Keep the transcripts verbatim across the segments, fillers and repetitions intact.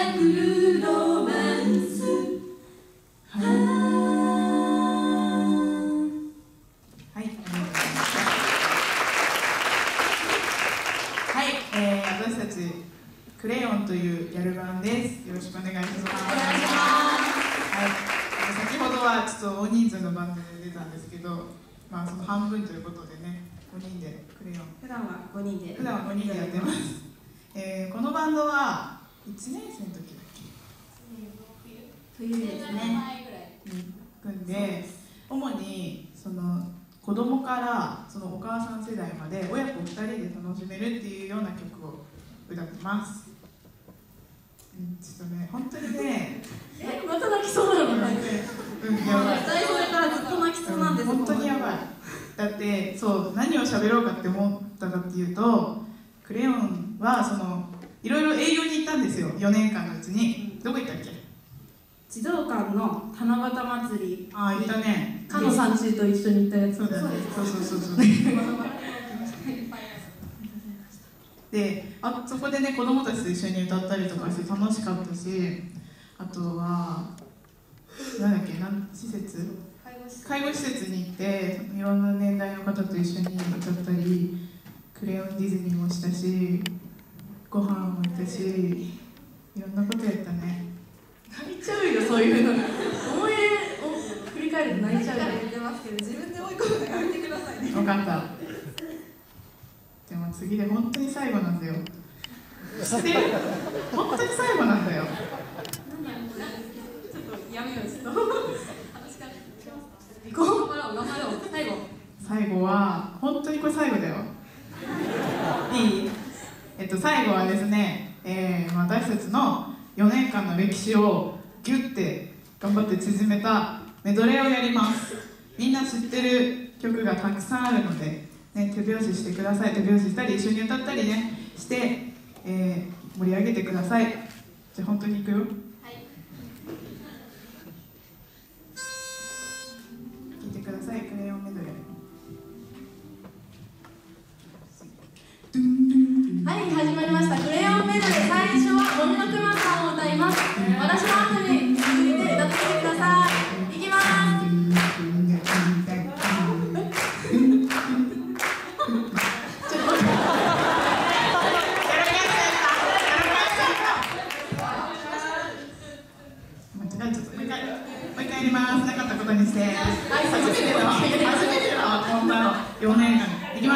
くるロマンス。はい、はい、えー、私たちクレヨンというギャルバンです。よろしくお願いします。お願いします。はい、先ほどはちょっと大人数のバンドで出たんですけど、まあその半分ということでね、ごにんでクレヨン。 普段はごにんで。 普段はごにんでやってます。えー、このバンドはいちねん生の時だっけ？ 冬ですね。 に組んで、主にその子供からそのお母さん世代まで親子ふたりで楽しめるっていうような曲を歌ってます。うん、ちょっとね、本当にね、 え、また泣きそうなの？うん、やばい。最初からずっと泣きそうなんです。 本当にやばい。だってそう何を喋ろうかって思ったかっていうと、クレヨンはそのいろいろ営業に行ったんですよ。よねんかんのうちに、うん、どこ行ったっけ？ 児童館の七夕祭り。 ああ、行ったね。 かのさんちと一緒に行ったやつ。 そうだね。そうそうそうそう。で、あそこでね、子供たちと一緒に歌ったりとかして楽しかったし、あとはなんだっけ、なん施設介護施設に行っていろんな年代の方と一緒に歌ったり、クレヨンディズニーもしたし、ご飯も行ったし、いろんなことやったね。 泣いちゃうよ、そういうの。思い出を振り返ると泣いちゃうよ。言ってますけど、自分で追い込むのやめてくださいね。 分かった。でも次で本当に最後なんだよ。知ってる？本当に最後なんだよ。 ちょっとやめよう、ちょっと。行こう。頑張ろう、頑張ろう。最後。 最後は本当にこれ最後だよ。いい？えっと最後はですね、えー、私たちのよねんかんの歴史をギュッて頑張って縮めたメドレーをやります。みんな知ってる曲がたくさんあるので、ね、手拍子してください。手拍子したり一緒に歌ったりねして、えー、盛り上げてください。じゃあ本当にいくよ。はい。聴いてください。クレヨンメドレー。 はい、始まりました。クレヨンメドレー。最初は音楽マンさんを歌います。私の後に続いて歌ってみてください。いきます。 よねんかんいきます。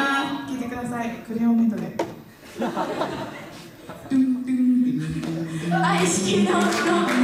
聴いてください。クレヨンメドレー。 愛しきの